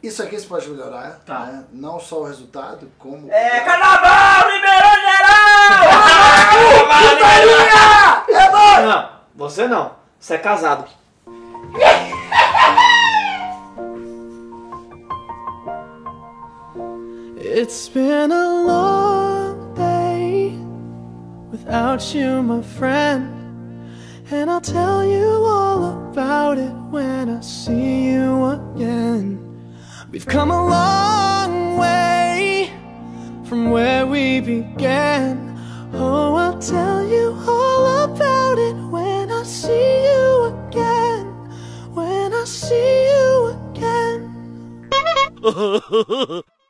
Isso aqui você pode melhorar, Tá. né? Não só o resultado, como... Carnaval, Ribeirão Geral! É nóis! Não, você não. Você é casado. It's been a long day without you, my friend, and I'll tell you all about it when I see you again. We've come a long way from where we began. Oh, I'll tell you all about it when I see you again. When I see you again.